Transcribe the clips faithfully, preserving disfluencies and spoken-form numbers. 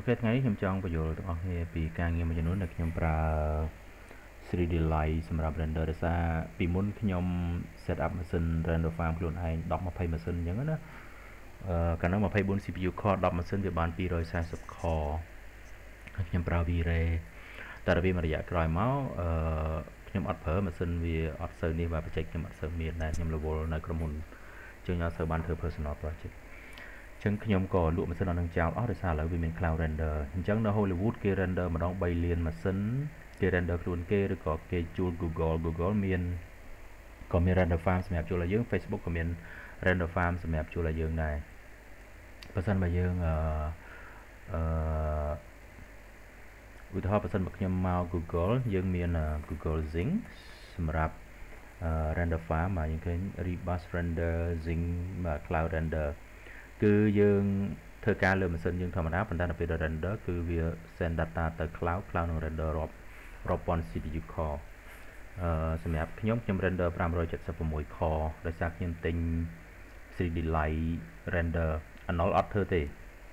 Ok,ថ្ងៃនេះខ្ញុំចង់បញ្យល់ទាំងអស់គ្នាពីការងារមួយចំនួនដែលខ្ញុំប្រើ three D Light សម្រាប់ render ដោយសារពីមុនខ្ញុំ set up ម៉ាស៊ីន render farm ខ្លួនឯងten 20ម៉ាស៊ីនអញ្ចឹងណាអឺកាលនោះtwenty-four C P U core tenម៉ាស៊ីនវាបានtwo forty core ហើយខ្ញុំប្រើ V-Ray តែរបៀបមួយរយៈក្រោយមកអឺខ្ញុំអត់ប្រើម៉ាស៊ីនវាអត់សូវនេះបាទបច្ចេកខ្ញុំអត់សូវមានដែរខ្ញុំរវល់នៅក្រុមហ៊ុនជាងអត់សូវបានធ្វើ personal project ចឹងខ្ញុំក៏លក់ម៉ាស៊ីនអស់នឹងចោលអស់ដោយសារឥឡូវវាមាន cloud render អញ្ចឹងនៅ Hollywood គេ render ម្ដងthreeលានម៉ាស៊ីនគេ render ខ្លួនគេឬក៏គេជួល Google Google មានក៏មាន render farm សម្រាប់ជួលឲ្យយើង Facebook ក៏មាន render farm សម្រាប់ជួលឲ្យយើងដែរបើសិនបើយើងអឺអឺឧទាហរណ៍បើសិនបើខ្ញុំមក Google យើងមាន Google Zing សម្រាប់ render farm បាទយើងឃើញ Rebus render Zing cloud render គឺយើងធ្វើការលើម៉ាស៊ីនយើងធម្មតាប៉ុន្តែដល់ពេល render គឺវា send data ទៅ cloud cloud នឹង render រាប់រាប់ពាន់ C P U core អឺសម្រាប់ខ្ញុំខ្ញុំ render five seventy-six core ដោយសារខ្ញុំទិញ three D Light render Anol អត់ធ្វើទេ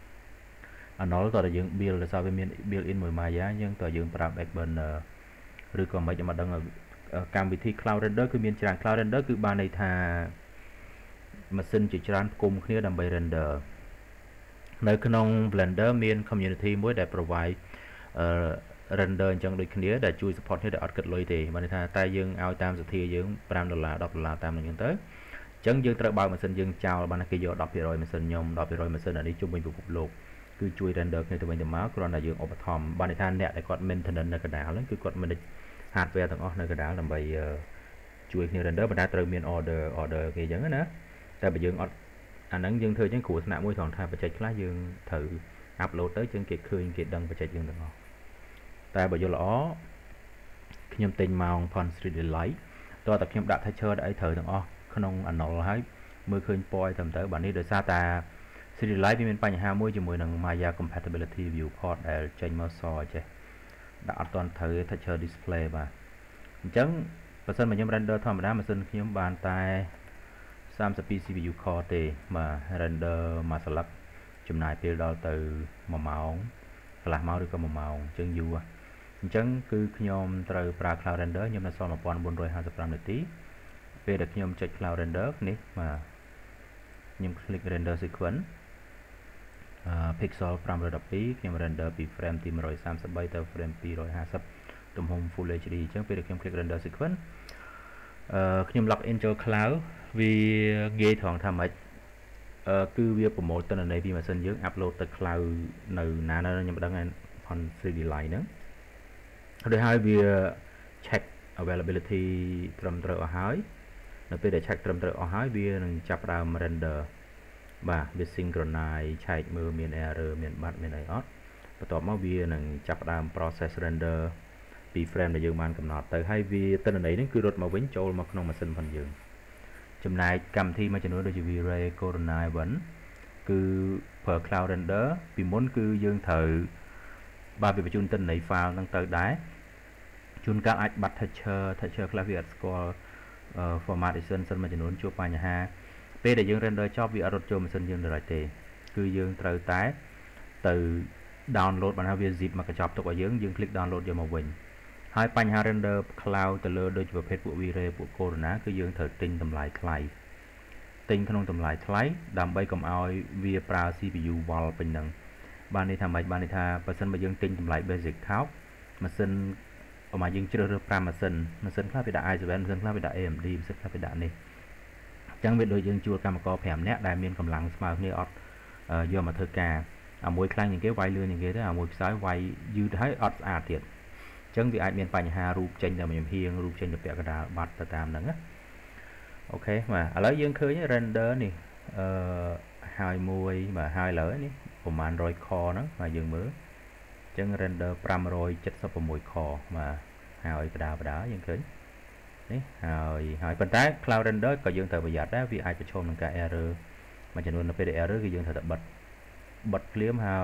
Anol តើយើង build ដោយសារវាមាន build in មួយ Maya យើងតើយើងប្រើ backburner ឬក៏មិនមកដឹងកម្មវិធី cloud render គឺមានច្រើន cloud render គឺបានន័យថាម៉ាស៊ីនជាច្រើនផ្គុំគ្នាដើម្បី render នៅក្នុង Blender មាន community មួយដែល provide អឺ render អញ្ចឹងដូចគ្នាដែលជួយ support គ្នាដែលអត់គិតលុយទេបានន័យថាតែយើងឲ្យតាមសទ្ធាយើងfive dollars ten dollarsតាមនឹងអញ្ចឹងទៅអញ្ចឹងយើងត្រូវបើកម៉ាស៊ីនយើងចោលបានគេយកten percentម៉ាស៊ីនខ្ញុំten percentម៉ាស៊ីនអានេះជុំវិញពិភពលោកគឺជួយ render គ្នាទៅវិញទៅមកគ្រាន់តែយើងឧបត្ថម្ភបានន័យថាអ្នកដែលគាត់ maintenance នៅកណ្ដាលហ្នឹងគឺគាត់ manage hardware ទាំងអស់នៅកណ្ដាលដើម្បីជួយគ្នា render ប៉ុន្តែត្រូវមាន order order គេអញ្ចឹងណាតែបើយើងអត់អាហ្នឹងយើងធ្វើអញ្ចឹងគ្រោះថ្នាក់មួយត្រង់ថាបច្ចេកខ្លះយើងត្រូវ upload ទៅជាងគេឃើញគេដឹងបច្ចេកយើងទាំងអស់តែបើយល់ល្អខ្ញុំទិញម៉ោង three D Light តើតើខ្ញុំដាក់ texture ដាក់អីត្រូវទាំងអស់ក្នុង Anol ហើយមើលឃើញពណ៌ត្រឹមត្រូវបាទនេះដោយសារតា three D Light វាមានបញ្ហាមួយជាមួយនឹង Maya compatibility viewport ដែលចេញមកសចេះដាក់អត់ទាន់ត្រូវ texture display បាទអញ្ចឹងបើសិនមកខ្ញុំ render ធម្មតាម៉ាស៊ីនខ្ញុំបានតែthirty-two C P U core ទេបាទ render មួយស្លឹកចំណាយពេលដល់ទៅoneម៉ោងកន្លះម៉ោងឬក៏oneម៉ោងអញ្ចឹងយូរអញ្ចឹងគឺខ្ញុំត្រូវប្រើ cloud render ខ្ញុំនៅសល់one thousand four hundred fifty-fiveនាទីពេលដែលខ្ញុំចុច cloud render នេះបាទខ្ញុំ click render sequence អឺ pixel five twelveខ្ញុំ render ពី frame ទីone thirty-threeទៅ frame two fifty ទំហំ full H D អញ្ចឹងពេលដែលខ្ញុំ click render sequence អឺខ្ញុំ log in ចូល cloud វាងាយត្រង់ថាម៉េចអឺគឺវាប្រមូលទិន្នន័យពីម៉ាស៊ីនយើង upload ទៅ cloud នៅណានៅខ្ញុំមិនដឹងឯផន three D Light ហ្នឹងដោយហើយវា check availability ត្រឹមត្រូវអស់ហើយនៅពេលដែល check ត្រឹមត្រូវអស់ហើយវានឹងចាប់ផ្ដើម render បាទវា synchronize ឆែកមើលមាន error មានបាត់មានអីអត់បន្ទាប់មកវានឹងចាប់ផ្ដើម process render ពី frame ដែលយើងបានកំណត់ទៅហើយវាទិន្នន័យហ្នឹងគឺរត់មកវិញចូលមកក្នុងម៉ាស៊ីនផងយើងចំណែកកម្មវិធីមួយចំនួនដូចជា V-Ray Corona Event គឺប្រើ cloud render ពីមុនគឺយើងត្រូវបើវាបញ្ជូនទិន្នន័យ file ហ្នឹងទៅដែរជួនកាលអាចបាត់ texture texture ខ្លះវាអត់ស្គាល់ formatization សិនមួយចំនួនជួបបញ្ហាពេលដែលយើង render ចប់វាអត់រត់ចូលម៉ាស៊ីនយើងdirectទេគឺយើងត្រូវតែទៅ download បានហើយវា zip មកកញ្ចប់ទុកឲ្យយើងយើង click download យកមកវិញហើយបញ្ហា render cloud ទៅលើដូចជាប្រភេទពួក V-Ray ពួក Corona គឺយើងត្រូវទិញតម្លៃថ្លៃទិញក្នុងតម្លៃថ្លៃដើម្បីកុំឲ្យវាប្រើ C P U វល់ពេញហ្នឹងបានន័យថាម៉េចបានន័យថាបើសិនបើយើងទិញតម្លៃ basic ថោកម៉ាស៊ីនប្រហែលយើងជ្រើសរើសfiveម៉ាស៊ីនម៉ាស៊ីនខ្លះវាដាក់ i seven ម៉ាស៊ីនខ្លះវាដាក់ A M D ម៉ាស៊ីនខ្លះវាដាក់នេះអញ្ចឹងវាដូចយើងជួលកម្មករfiveនាក់ដែលមានកម្លាំងស្មើគ្នាអត់យកមកធ្វើការអាមួយខ្លាំងជាងគេវាយលឿនជាងគេទៅអាមួយខ្សោយវាយយឺតហើយអត់ស្អាតទៀតអញ្ចឹងវាអាចមានបញ្ហារូបចេញតែខ្ញុំហៀងរូបចេញទៅពាក់កណ្ដាលបាត់ទៅតាមហ្នឹងណាអូខេបាទឥឡូវយើងឃើញ render នេះអឺហើយមួយបាទហើយឥឡូវនេះប្រហែលone hundred core ហ្នឹងបាទយើងមើលអញ្ចឹង render five seventy-six core បាទហើយបដាបដាយើងឃើញនេះហើយហើយប៉ុន្តែ cloud render ក៏យើងត្រូវប្រយ័ត្នដែរវាអាចប្រឈមនឹងការ error មួយចំនួននៅពេលដែល error គឺយើងត្រូវតែបិទបិទភ្លាមហើយ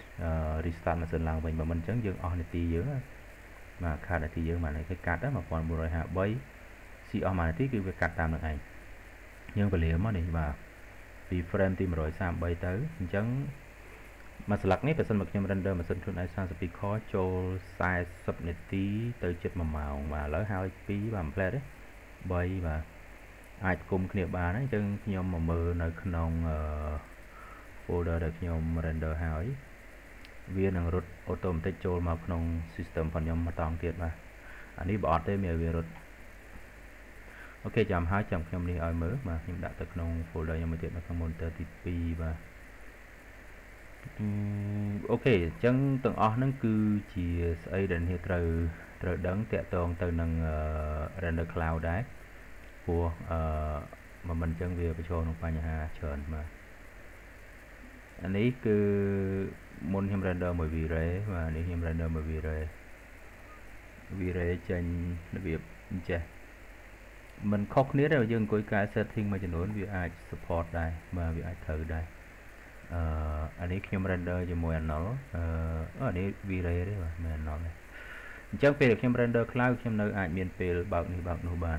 restart ម៉ាស៊ីនឡើងវិញបើមិនអញ្ចឹងយើងអស់នាទីយើងបាទខាតនាទីយើងមកនេះគេកាត់ដែរone thousand four hundred fifty-threeស៊ីអស់មួយនាទីគឺវាកាត់តាមនឹងឯងយើងពលាមមកនេះបាទពី frame ទីone thirty-threeទៅអញ្ចឹង mà select này person màខ្ញុំ render ម៉ាស៊ីនខ្លួនឯងthirty-two core ចូលfortyនាទីទៅជិតoneម៉ោងបាទឥឡូវហើយtwoបាទ ផ្លែតទេthreeបាទអាចគុំគ្នាបានហើយអញ្ចឹងខ្ញុំមកមើលនៅក្នុង folder ដែលខ្ញុំ render ហើយវានឹងរត់ automatic ចូលមកក្នុង system របស់ខ្ញុំម្ដងទៀតបាទអានេះបើអត់ទេមានវារត់អូខេចាំហើយចាំខ្ញុំនេះឲ្យមើលបាទខ្ញុំដាក់ទៅក្នុង folder ខ្ញុំមួយទៀតនៅក្នុង monitor ទីtwoបាទអូខេអញ្ចឹងទាំងអស់ហ្នឹងគឺជាស្អីដែលនេះត្រូវត្រូវដឹងតាក់ទងទៅនឹង render cloud ដែរព្រោះអឺមិនអញ្ចឹងវាប្រឈមនឹងបញ្ហាច្រើនបាទអានេះគឺមុនខ្ញុំ render មួយ V-Ray បាទនេះខ្ញុំ render មួយ V-Ray V-Ray ចេញរបៀបអញ្ចេះមិនខុសគ្នាទេយើងអង្គុយកែ setting មួយចំនួនវាអាច support ដែរបាទវាអាចត្រូវដែរអឺអានេះខ្ញុំ render ជាមួយ Annual អឺអានេះ V-Ray ទេបាទមិន Annual ទេអញ្ចឹងពេលខ្ញុំ render cloud ខ្ញុំនៅអាចមានពេលបើកនេះបើកនោះបាន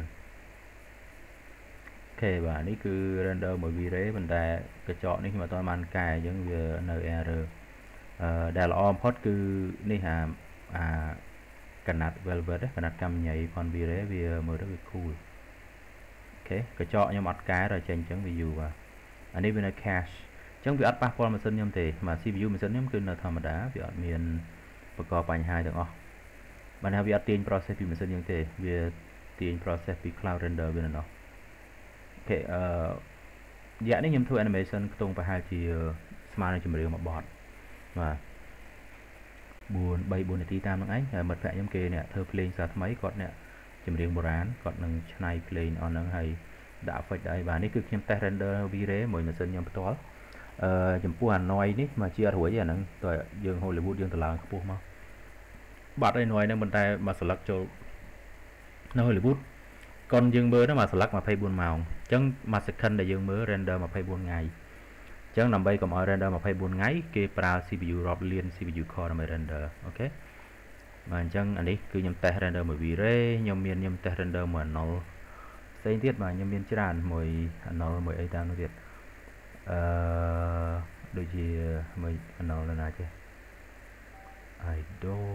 អូខេបាទនេះគឺ render មួយ V-Ray ប៉ុន្តែកញ្ចក់នេះខ្ញុំអត់ទាន់បានកែអញ្ចឹងវានៅ error អឺដែលល្អបំផុតគឺនេះអាអាកណាត់ velvet កណាត់កាំញ៉ៃផន V-Ray វាមើលទៅវា cool អូខេកញ្ចក់ខ្ញុំអត់កែដល់ចេញអញ្ចឹងវា U បាទអានេះវានៅ cache អញ្ចឹងវាអត់ប៉ះពាល់ម៉ាស៊ីនខ្ញុំទេបាទ C P U ម៉ាស៊ីនខ្ញុំគឺនៅធម្មតាវាអត់មានបង្កបញ្ហាទាំងអស់បានថាវាអត់ទាញ process ពីម៉ាស៊ីនយើងទេវាទាញ process ពី cloud render វានៅនោះអូខេអឺរយៈនេះខ្ញុំធ្វើ animation ខ្ទង់ប្រហែលជាស្មើនឹងចម្រៀងមួយបទបាទfour three fourនាទីតាមនឹងឯងហើយមិត្តភក្តិខ្ញុំគេអ្នកធ្វើភ្លេងសារថ្មីគាត់អ្នកចម្រៀងបុរាណគាត់នឹងច្នៃភ្លេងអស់ហ្នឹងហើយដាក់ effect ដែរបាទនេះគឺខ្ញុំ test render V-Ray មួយម៉ាស៊ីនខ្ញុំផ្ទាល់អឺចំពោះ Hanoi នេះមកជាអត់រួចទេអាហ្នឹងតើយើង Hollywood យើងទៅឡើងខ្ពស់មកបាត់ Hanoi ហ្នឹងប៉ុន្តែមក select ចូលនៅ Hollywood កុនយើងមើលហ្នឹងមក select twenty-fourម៉ោងអញ្ចឹងមួយ second ដែលយើងមើល render twenty-fourថ្ងៃអញ្ចឹងដើម្បីកុំឲ្យ render twenty-fourថ្ងៃគេប្រើ C P U រាប់លាន C P U core ដើម្បី render អូខេបាទអញ្ចឹងអានេះគឺខ្ញុំ test render មួយ V-Ray ខ្ញុំមានខ្ញុំ test render មួយ Annual ផ្សេងទៀតបាទខ្ញុំមានច្រើនមួយ Annual មួយអីតាមនោះទៀតអឺដូចជាមួយ Annual ណាចេះ Idol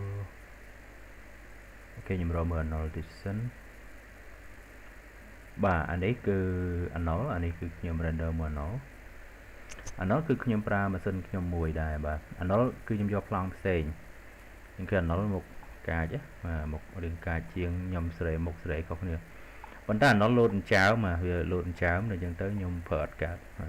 អូខេខ្ញុំរកមើល Annual តិចសិនបាទអានេះគឺ Annual អានេះគឺខ្ញុំ render មួយ Annual Annual គឺខ្ញុំប្រើម៉ាស៊ីនខ្ញុំមួយដែរបាទ Annual គឺខ្ញុំយកប្លង់ផ្សេងហ្នឹងគឺ Annual មុខកាចបាទមុខរឿងកាចជាងខ្ញុំស្រេមុខស្រេខុសគ្នាប៉ុន្តែ Annual លោតអញ្ចើមបាទវាលោតអញ្ចើមដល់អញ្ចឹងទៅខ្ញុំប្រើអត់កើតបាទ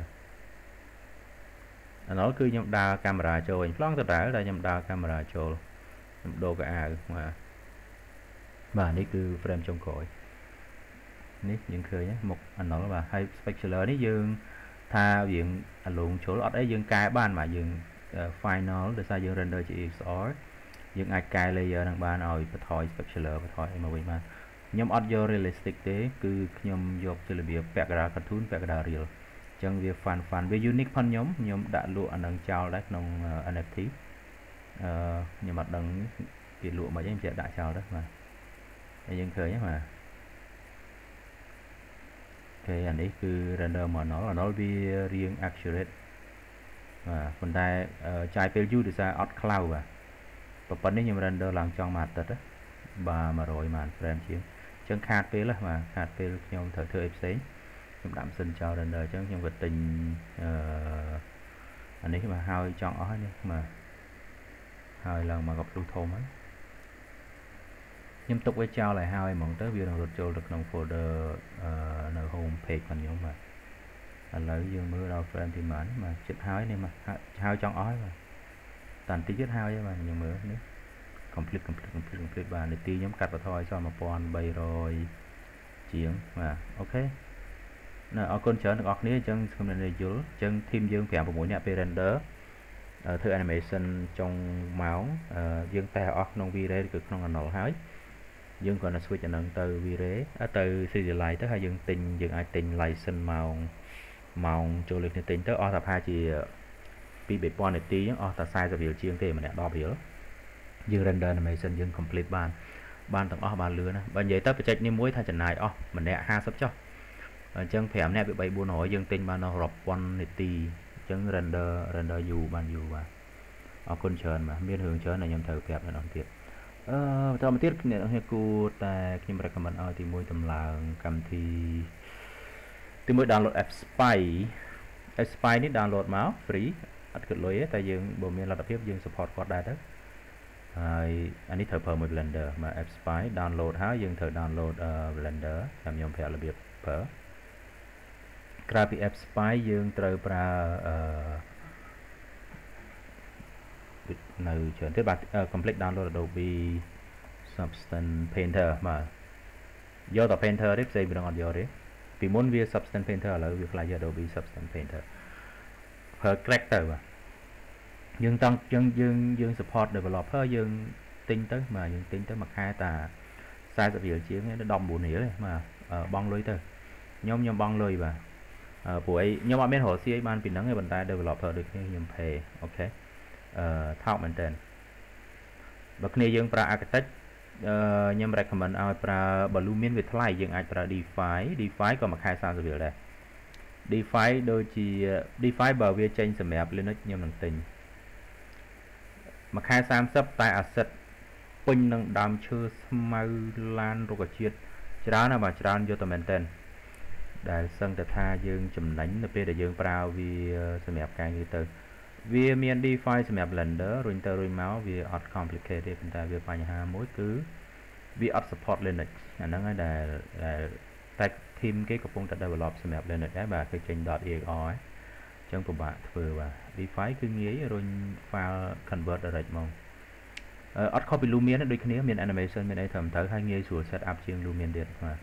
Annual គឺខ្ញុំដើរកាមេរ៉ាចូលវិញប្លង់ទៅដែរតែខ្ញុំដើរកាមេរ៉ាចូលខ្ញុំដូរកៅអៅបាទបាទនេះគឺ frame ចុងក្រោយនេះយើងឃើញមុខ Annual បាទហើយ specular នេះយើងថាយើងអាឡូងជុលអត់អីយើងកែបានបាទយើង final ដោយសារយើង render ជា E X R យើងអាចកែ layer ហ្នឹងបានឲ្យបន្ថយ specular បន្ថយអីមកវិញបានខ្ញុំអត់យក realistic ទេគឺខ្ញុំយកជារបៀបពាក់កណ្ដាល cartoon ពាក់កណ្ដាល real អញ្ចឹងវា fun fun វា unique ផងខ្ញុំខ្ញុំដាក់លក់អានឹងចោលដែរក្នុង N F T អឺខ្ញុំអត់ដឹងគេលក់មិនអីខ្ញុំចេះដាក់ចោលទៅបាទហើយយើងឃើញហ្នឹងបាទអូខេអានេះគឺ render មក Annual Annual វារៀង accurate បាទប៉ុន្តែចាយពេលយូរដោយសារអត់ cloud បាទប៉ុន្តែនេះខ្ញុំ render ឡើងចង់មួយអាទិត្យបាទone hundredម៉ាន frame ជាងអញ្ចឹងខាតពេលហ្នឹងបាទខាតពេលខ្ញុំត្រូវធ្វើអីផ្សេងខ្ញុំដាក់ម៉ាស៊ីនចោល render អញ្ចឹងខ្ញុំក៏ទិញអឺអានេះបាទហើយចង់អស់ហើយនេះបាទហើយឡើងមកក៏ភ្លុះធំហើយខ្ញុំទុកវាចោលឲ្យហើយហ្មងទៅវានឹងរត់ចូលទៅក្នុង folder អឺនៅ home page របស់ខ្ញុំបាទឥឡូវយើងមើលដល់ frame ទីប៉ុន្មានបាទចិត្តហើយនេះបាទហើយចង់អស់ហើយបាទតាន់តិចទៀតហើយបាទខ្ញុំមើលនេះ complete complete complete complete បាទនាទីខ្ញុំកាត់បន្ថយសល់one thousand three hundredជាងបាទអូខេណាអរគុណច្រើនទាំងអស់គ្នាអញ្ចឹងខ្ញុំនៅយល់អញ្ចឹង team យើងfive sixនាក់ពេល render ធ្វើ animation ចុងម៉ោងយើងតែអស់ក្នុង V-Ray គឺក្នុង Annual ហើយយើងគ្រាន់តែ switch អានឹងទៅ V-Ray ទៅ Serialize ទៅហើយយើងទិញយើងអាចទិញ license ម៉ោងម៉ោងចូលលេខនេះទិញទៅអស់តែប្រហែលជាtwo three thousandនាទីអញ្ចឹងអស់តែfortyរៀលជាងទេម្នាក់tenរៀលយើង render animation យើង complete បានបានទាំងអស់បានលឿនណាបើនិយាយទៅបច្ចេកនេះមួយថាចំណាយអស់ម្នាក់fiftyចុះអញ្ចឹងfiveនាក់វាthree four hundredយើងទិញបានដល់រាប់ពាន់នាទី chẳng render render u ban u và ở con chơn mà miền hướng chơn này nhầm thử kẹp là nó tiệt ờ tao mà tiết này nó hay cô ta khi mà comment ở thì môi tầm là cầm thì từ mới download app spy app spy ní download máu free ăn cực lối tại dương bộ miền là đặc biệt dương support qua đây đó anh ấy thử phở một blender mà app spy download há dương thử download uh, blender làm nhom phải là biệt phở graphic app spy dương trời pra nơi chuyển tiếp bạc complete download Adobe Substance Painter mà do tập Painter đấy xây bị đang còn do đấy vì muốn viết Substance Painter là việc lại Adobe Substance Painter per character mà dương tăng dương dương dương support developer dương tính tới mà dương tính tới mặt hai tà sai sự việc chiến nó đông buồn hiểu mà uh, bong lưới tới nhóm nhóm bong lưới và uh, buổi nhóm bạn bên hồ si ban bình nắng ngay bàn tay developer được nhóm pay ok thao mình tên bậc này dương pra architect nhóm recommend ao pra blue miên việt thái dương ai pra define define còn mặt hai sao sự việc đây define đôi chỉ define bờ vía tranh sầm mẹp lên nó nhóm năng tình mặt hai sam sắp tại asset pin năng đam chưa mau lan rồi cả chiết chả nào mà chả vô tầm mình tên đại sân tập tha dương chùm đánh là để dương prao vì sầm mẹp cái như từ vì miền define sầm mẹp blender rồi inter rồi máu vì odd complicated chúng ta vì bài hà mỗi cứ vì odd support Linux là nó ngay là tag team cái công tác develop sầm mẹp Linux đấy và cái trình dot exe ấy trong của bạn vừa và define cứ nghĩ rồi file convert direct mong odd copy Lumion đôi khi miền animation miền đây thầm thử hai nghe sửa setup trên Lumion điện mà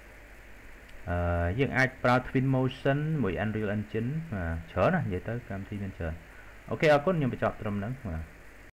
dương ai Proud Twin Motion mùi Unreal Engine mà chớ nè vậy tới cam thi bên trời ok ở cốt nhưng phải chọn trong đó mà